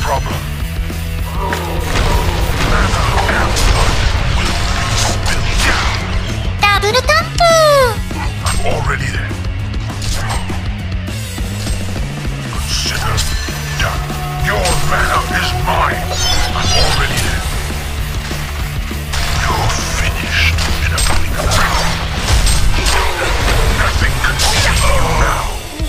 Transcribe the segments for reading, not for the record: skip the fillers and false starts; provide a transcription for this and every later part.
problem. Mana and blood will be spilled. Double tap! I'm already there. Consider done. Your mana is mine. I'm already there. You're finished in a blink of an eye. Nothing can save you now.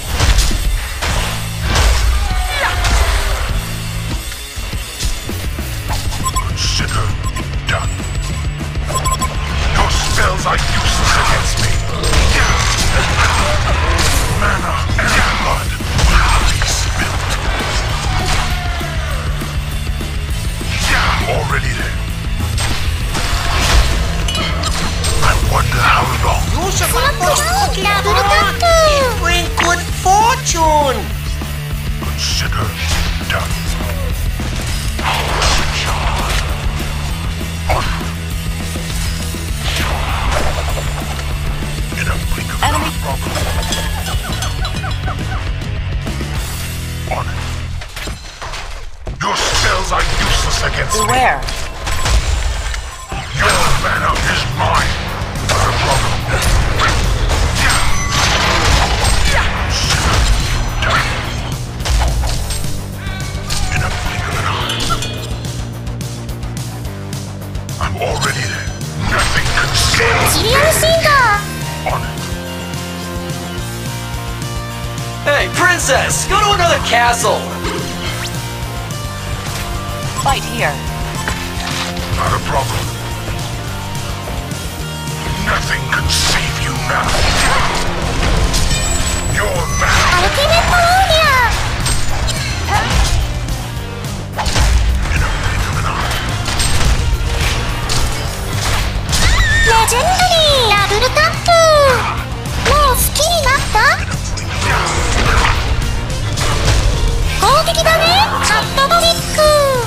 Consider it done. Your spells are useless against me. Mana and blood will be spilled. Already there. I wonder how long. Double tap! Bring good fortune. Consider done. In a blink of an eye, problem. On it. Your spells are useless against me. Beware. Your mana is mine. Not a problem. Done. In a blink of an eye. I'm already there. Nothing can save me. On it. Hey, princess! Go to another castle! Fight here. Not a problem. Nothing can save you now. Your mana in a blink of an eye. Legendary! Double tap! もう好きになった In a blink of an eye. 攻撃だねカットトリック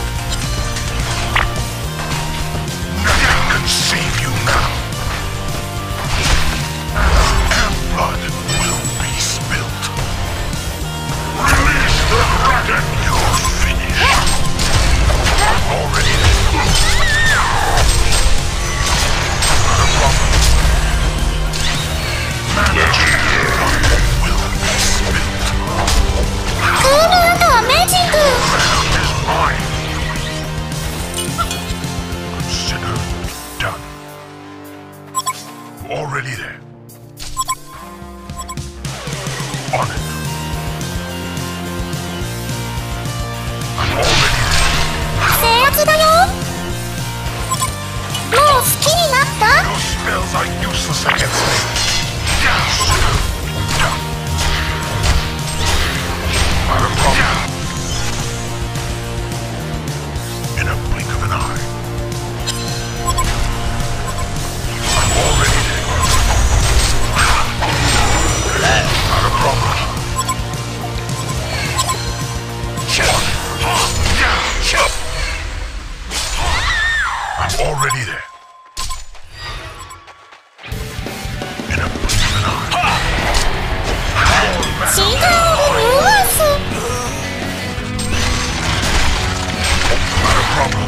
Nothing can save you now. And blood will be spilled. Release the dragon. You're finished. I'm already there. Not a problem. Mana will be spilled. クールアメージング Mana is mine. Consider done. Already there. On it. I'm already there. 制圧だよもう好きになった Your spells are useless against me. Consider done. Not a problem. In a blink of an eye. I'm already there. Not a problem. I'm already there. In a blink of an eye. シーザーオブルーアース Not a problem.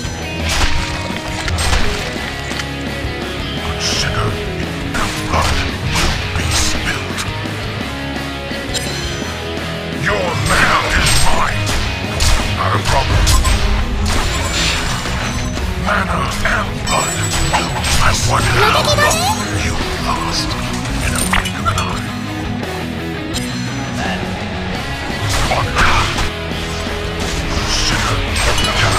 Consider the blood will be spilled. Your mana is mine. Not a problem. Mana and blood will. I wonder how long you last. In a blink of an eye. On it. Consider done.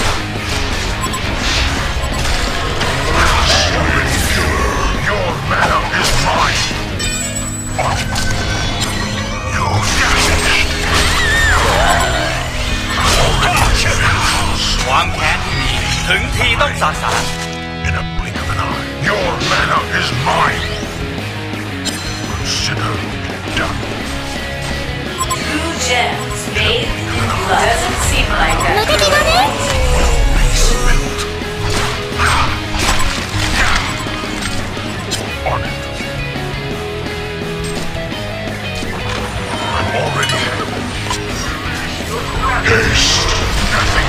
Already there. Your mana is mine. On it. You're finished. Already finished. ความแค้นที่มีถึงทีต้องสาสาง In a blink of an eye. Your mana is mine. Consider it done. Blue gems bathed in blood. Doesn't seem like a 無敵だね Be spilled. On it. I'm already there. Haste. Nothing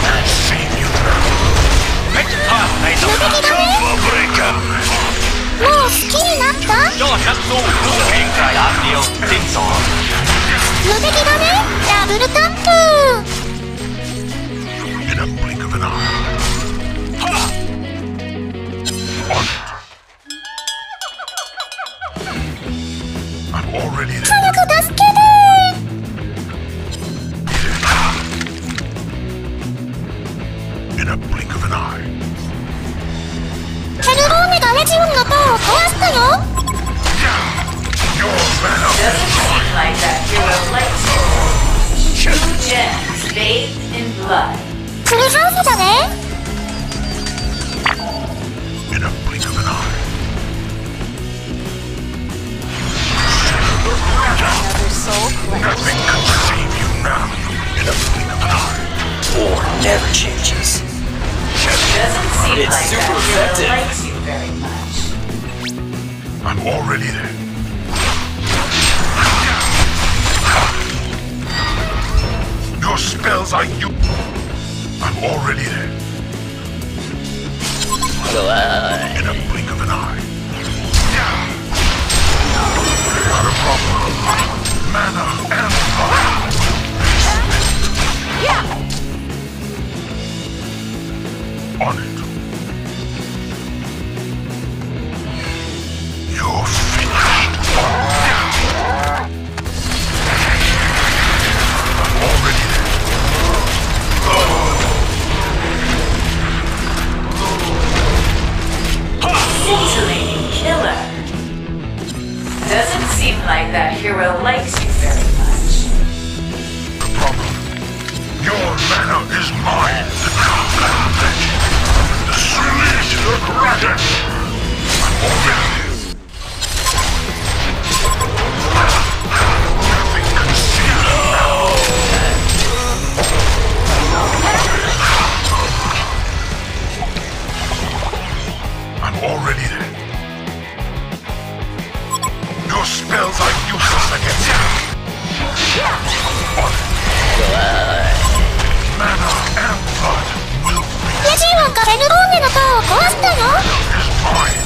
もう好きになった？ 又想สู้境界壓了，正常。 無敵だね。ダブルタップ。 In a blink of an eye. On it. I'm already there. 早く助けて。 In a blink of an eye. ヘルローネがレジオンの塔を壊したよ。 Your mana Doesn't is seem like that hero likes you. 2 gems bathed in blood. フルハウスだね。 in a blink of an eye. Nothing can save you now. In a blink of an eye. War never changes. Doesn't seem It's like super that effective. hero likes you very much. I'm already there. Your spells are you. I'm already there. In a blink of an eye. Not a problem. Mana and blood. On it. You're finished. I'm already there. Scintillating killer. Doesn't seem like that hero likes you very much. The problem. Your mana is mine. The dark legend. The sleet of dragon. I'm already there. Nothing can save me now. I'm already there. Your spells are useless against me. On it. Mana and blood will be レジオンがヘルローネの塔を壊したよ。 is mine.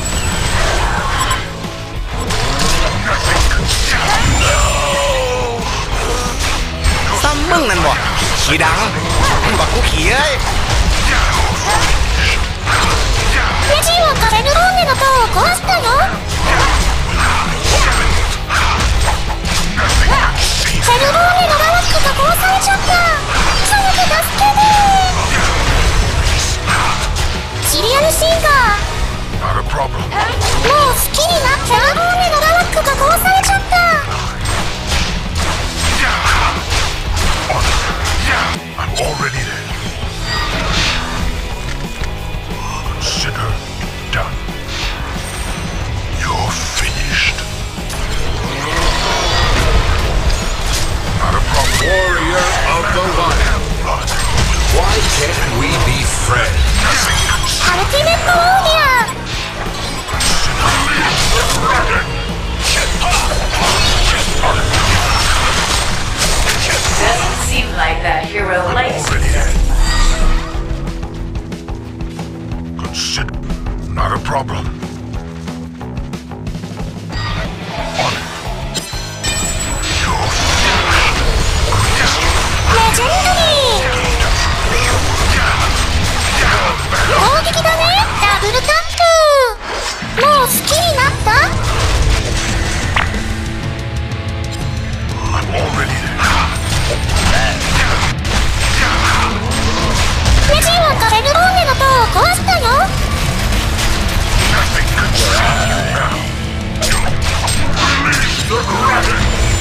Nothing can save me now. ซ้ำมึงนั่นบ่ขี้ดังมันบักกูขี้เอ้ยレジオンがヘルローネの塔を壊したよ。 Nothing can save ヘルローネのララックが壊されちゃった。早く助けて。シリアルシンガー。 Not a problem. もう好きになった。ヘルローネのララックが壊されちゃった。 On it. I'm already there. Consider it done. You're finished. Not a problem. Warrior of the lion. Blood. Why can't we be friends? Nothing can save アルティメットウォーリアー。 Doesn't seem like that hero likes you already very there. much. Consider. Not a problem. On it. You're finished. レジェンドリー。攻撃だね。ダブルタップ。もう好きになった？ I'm already there. レジオンがヘルローネの塔を壊したよ。 Nothing can save you now. Release the dragon.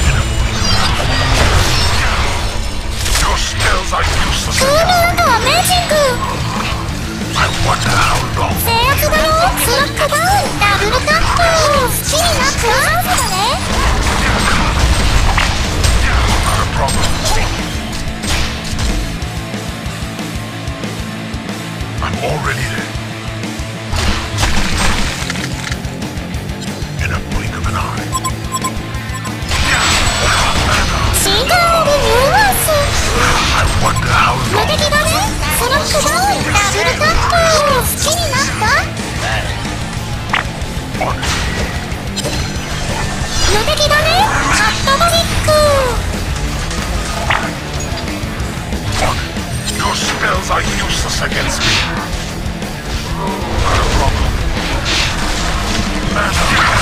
Your spells are ク useless. ール赤はメージング。 I wonder how long. 制圧だよ。スロックダウン。ダブルタップ。もう好きになった。ハウスだね。 Not a problem. I'm already there. In a blink of an eye. シーガーオブニューワース。 I wonder how 無 long. 敵だね。スロックダウン。ダブルタップ。もう好きになった？ 無敵だね。カットトリック。 Your spells are useless against me. Not a problem. Mana.